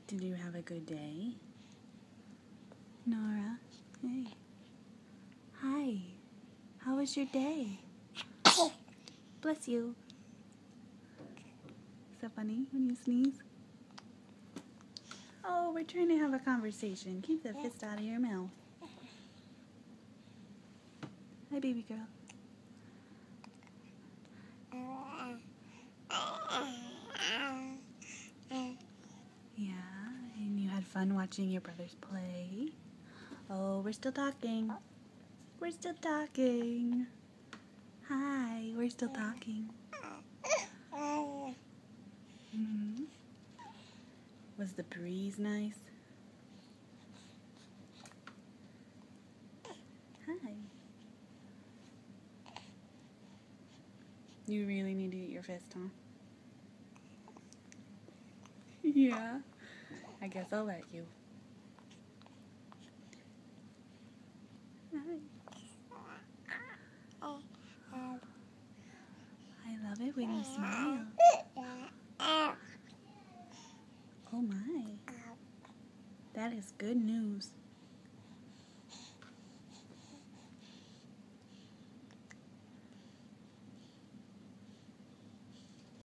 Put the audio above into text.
Did you have a good day? Nora, hey. Hi. How was your day? Bless you. Is that funny when you sneeze? Oh, we're trying to have a conversation. Keep that fist out of your mouth. Hi, baby girl. Yeah, and you had fun watching your brothers play. Oh, we're still talking. We're still talking. Hi, we're still talking. Mm-hmm. Was the breeze nice? Hi. You really need to eat your fist, huh? Yeah. I guess I'll let you. Hi. I love it when you smile. Oh my. That is good news.